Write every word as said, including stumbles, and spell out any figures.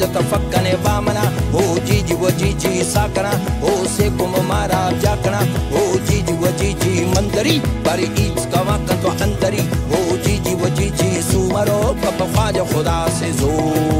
तफक्कने वामना हो जीजी वो जीजी साकना हो से कुम मारा जाकना हो जीजी वो जीजी मंदरी बारी ईद कवा कंतो अंदरी हो जीजी वो जीजी सुमरो कब ख्वाजा खुदा से जोर